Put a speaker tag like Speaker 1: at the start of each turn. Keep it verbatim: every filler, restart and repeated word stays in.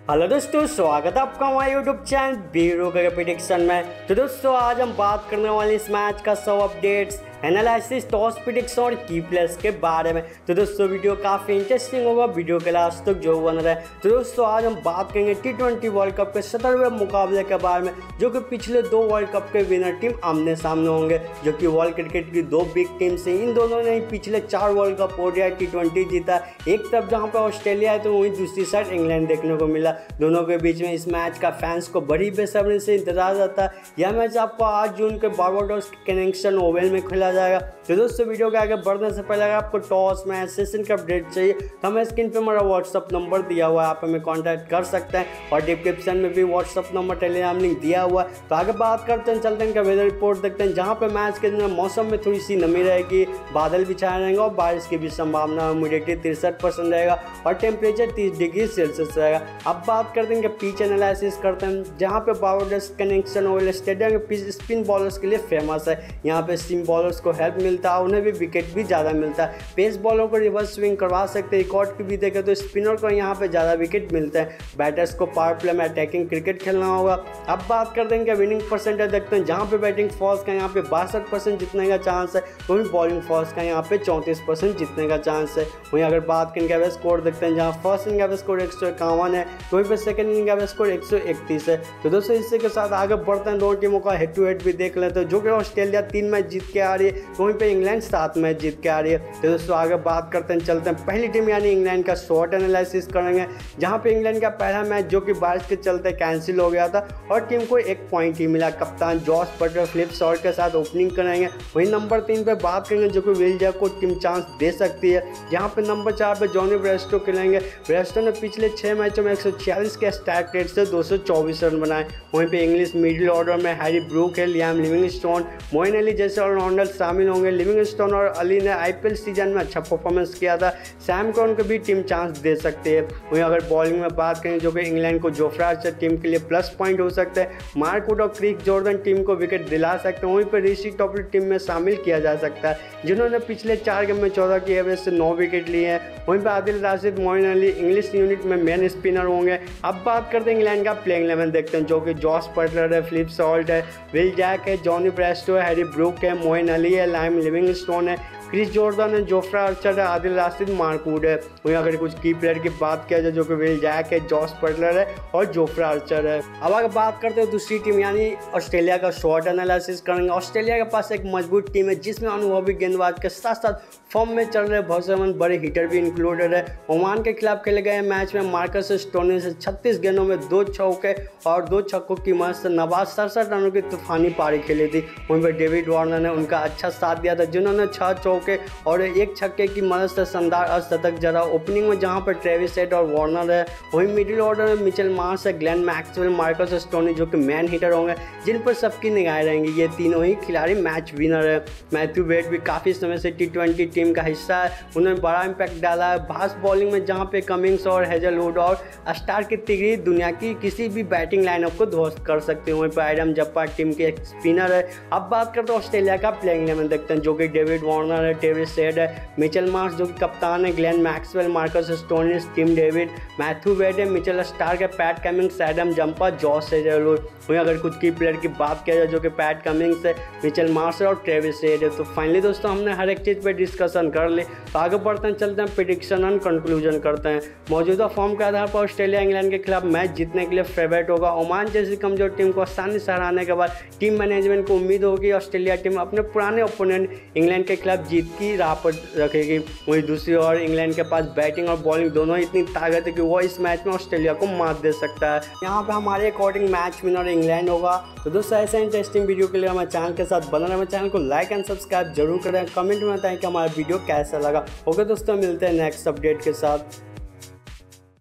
Speaker 1: Hello दोस्तों, स्वागत है आपका हमारे यूट्यूब चैनल बीरो के प्रेडिक्शन में। तो दोस्तों आज हम बात करने वाले इस मैच का सब अपडेट्स, एनालिसिस, टॉस प्रेडिक्शन और की प्लेस के बारे में। तो दोस्तों वीडियो काफ़ी इंटरेस्टिंग होगा, वीडियो के लास्ट तक जो बन रहा है। तो दोस्तों आज हम बात करेंगे टी ट्वेंटी वर्ल्ड कप के सत्रहवें मुकाबले के बारे में, जो कि पिछले दो वर्ल्ड कप के विनर टीम आमने सामने होंगे, जो कि वर्ल्ड क्रिकेट की दो बिग टीम्स हैं। इन दोनों ने पिछले चार world cup ODI T twenty जीता। एक तरफ जहाँ पर ऑस्ट्रेलिया है तो वहीं दूसरी साइड इंग्लैंड देखने को मिला। दोनों के बीच में इस मैच का फैंस को बड़ी बेसब्री से इंतजार रहता है। यह मैच आपको आठ जून के बारबाडोस कनेक्शन ओवल में खेला जाएगा। तो दोस्तों वीडियो के आगे बढ़ने से पहले अगर आपको टॉस मैच सेशन का अपडेट चाहिए तो हमें स्क्रीन पे हमारा व्हाट्सअप नंबर दिया हुआ है, आप हमें कांटेक्ट कर सकते हैं और डिस्क्रिप्शन में भी व्हाट्सअप नंबर, टेलीग्राम लिंक दिया हुआ है। तो आगे बात करते हैं, चलते हैं वेदर रिपोर्ट देखते हैं, जहाँ पे मैच के दिन मौसम में थोड़ी सी नमी रहेगी, बादल भी छाए रहेंगे और बारिश की भी संभावना, ह्यूमिडिटी तिरसठ परसेंट रहेगा और टेम्परेचर तीस डिग्री सेल्सियस रहेगा। अब बात करते हैं पिच एनालिसिस करते हैं, जहाँ पे Barbados connection oval stadium pitch spin bowlers के लिए फेमस है। यहाँ पे स्पिन बॉलर्स को हेल्प मिलता है, उन्हें भी विकेट भी ज़्यादा मिलता है। पेस बॉलर को रिवर्स स्विंग करवा सकते हैं। रिकॉर्ड की भी देखें तो स्पिनर को यहाँ पे ज़्यादा विकेट मिलते हैं। बैटर्स को पावर प्ले में अटैकिंग क्रिकेट खेलना होगा। अब बात करते हैं कि विनिंग परसेंटेज देखते हैं, जहाँ पे बैटिंग फॉल्स का यहाँ पे बासठ परसेंट जीतने का चांस है, वहीं बॉलिंग फॉल्स का यहाँ पे चौंतीस परसेंट जीतने का चांस है। वहीं अगर बात करें एवरेज स्कोर देखते हैं, जहाँ फर्स्ट इनिंग एवरेज स्कोर एक सौ इक्यावन है, वहीं पर सेकंड इनिंग एवरेज स्कोर एक सौ इकतीस है। तो दोस्तों इसी के साथ आगे बढ़ते हैं, दोनों टीमों का हेड टू हेड भी देख लेते हैं, जो कि ऑस्ट्रेलिया तीन मैच जीत के आ रही है, वहीं पे इंग्लैंड सात मैच जीत के आ रही है। तो दोस्तों आगे बात करते हैं, चलते हैं पहली टीम यानी इंग्लैंड का शॉर्ट एनालिसिस करेंगे, जहां पे इंग्लैंड का पहला मैच जो कि बारिश के चलते कैंसिल हो गया था और टीम को एक पॉइंट ही मिला। कप्तान जॉस बटलर फ्लिप शॉट के साथ ओपनिंग करेंगे। वहीं नंबर तीन पे बात करेंगे, जो कि विल जैक को टीम चांस दे सकती है। जहां पे नंबर चार पे जॉनी ब्रेस्टो खेलेंगे। ब्रेस्टो ने पिछले छह मैचों में एक सौ छियालीस के स्ट्राइक रेट से दो सौ चौबीस रन बनाए। वहीं पे इंग्लिश मिडिल ऑर्डर में हैरी ब्रूक है, लियाम लिविंगस्टोन, मोइन अली जैसे ऑलराउंडर शामिल होंगे। लिविंगस्टोन और अली ने आईपीएल सीजन में अच्छा परफॉर्मेंस किया था, सैम करन को भी टीम चांस दे सकती है। वहीं अगर बॉलिंग में बात करें, जो कि इंग्लैंड को जोफ्रा आर्चर टीम के लिए प्लस पॉइंट हो सकते हैं। मार्क वुड और क्रिस जॉर्डन टीम को विकेट दिला सकते हैं। वहीं पर ऋषि टॉपली टीम में शामिल किया जा सकता है, जिन्होंने पिछले चार गेम में चौदह की एवरेज से नौ विकेट लिए हैं। वहीं पर आदिल राशिद, मोइन अली इंग्लिश यूनिट में मेन स्पिनर होंगे। अब बात करते हैं इंग्लैंड का प्लेइंग इलेवन देखते हैं, जो कि जॉस बटलर है, फिलिप सॉल्ट है, विल जैक है, जॉनी ब्रेस्टो है, हैरी ब्रूक है, मोइन अली है, लियाम लिविंगस्टोन है, क्रिस जॉर्डन है, जोफ्रा आर्चर है, आदिल राशिद, मार्क वुड है। वहीं अगर कुछ की प्लेयर की बात किया जाए, जो कि विल जैक है, जॉस बटलर है और जोफ्रा आर्चर है। अब अगर बात करते हैं दूसरी टीम यानी ऑस्ट्रेलिया का शॉर्ट एनालिसिस करेंगे। ऑस्ट्रेलिया के पास एक मजबूत टीम है, जिसमें अनुभवी गेंदबाज के साथ साथ फॉर्म में चल रहे बहुत से बड़े हिटर भी इंक्लूडेड है। ओमान के खिलाफ खेले गए मैच में मार्कस स्टोनी ने छत्तीस गेंदों में दो चौके और दो छक्कों की मदद से नवाज सड़सठ रनों की तूफानी पारी खेली थी। वहीं पर डेविड वार्नर ने उनका अच्छा साथ दिया था, जिन्होंने छह चौके और एक छक्के की मदद से शानदार अर्धशतक जड़ा। ओपनिंग में जहां पर ट्रेविस हेड और वार्नर है, वहीं मिडिल ऑर्डर में मिचेल मार्श है, ग्लेन मैक्सवेल, मार्कस स्टोनी जो कि मैन हिटर होंगे, जिन पर सबकी निगाहें रहेंगी। ये तीनों ही खिलाड़ी मैच विनर है। मैथ्यू वेड भी काफ़ी समय से टी ट्वेंटी टीम का हिस्सा है, उन्होंने बड़ा इम्पैक्ट डाला है फास्ट बॉलिंग में, जहाँ पे कमिंग्स और हेजलवुड और स्टार की तिगड़ी दुनिया की किसी भी बैटिंग लाइनअप को ध्वस्त कर सकते हैं। वहीं पर एडम जप्पा टीम के एक स्पिनर है। अब बात करते हैं ऑस्ट्रेलिया का प्लेइंग इलेवन देखते हैं, जो कि डेविड वार्नर है, ट्रेविस हेड है, मिचेल मार्श जो कि कप्तान है, Glenn Maxwell, Marcus Stoinis, Tim David, Matthew Wade है, मिचेल स्टार्क है, Pat Cummins, Adam Zampa, Josh Hazlewood. वहीं अगर कुछ की प्लेयर की बात किया जाए, जो कि पैट कमिंग्स है, मिचेल मार्श और ट्रेविस हेड है। तो फाइनली दोस्तों हमने हर एक चीज़ पे डिस्कशन कर ली। तो आगे बढ़ते हैं, चलते हैं प्रेडिक्शन एंड कंक्लूजन करते हैं। मौजूदा फॉर्म के आधार पर ऑस्ट्रेलिया इंग्लैंड के खिलाफ मैच जीतने के लिए फेवरेट होगा। ओमान जैसी कमजोर टीम को आसानी से हराने के बाद टीम मैनेजमेंट को उम्मीद होगी ऑस्ट्रेलिया टीम अपने पुराने ओपोनेंट इंग्लैंड के खिलाफ जीत की राह पर रखेगी। वहीं दूसरी ओर इंग्लैंड के पास बैटिंग और बॉलिंग दोनों इतनी ताकत है कि वो इस मैच में ऑस्ट्रेलिया को मात दे सकता है। यहाँ पे हमारे अकॉर्डिंग मैच विनर इंग्लैंड होगा। तो दोस्तों ऐसे इंटरेस्टिंग वीडियो के लिए हमारे चैनल के साथ बना रहे, चैनल को लाइक एंड सब्सक्राइब जरूर करें। कमेंट में बताएं कि हमारा वीडियो कैसा लगा। ओके दोस्तों, मिलते हैं नेक्स्ट अपडेट के साथ।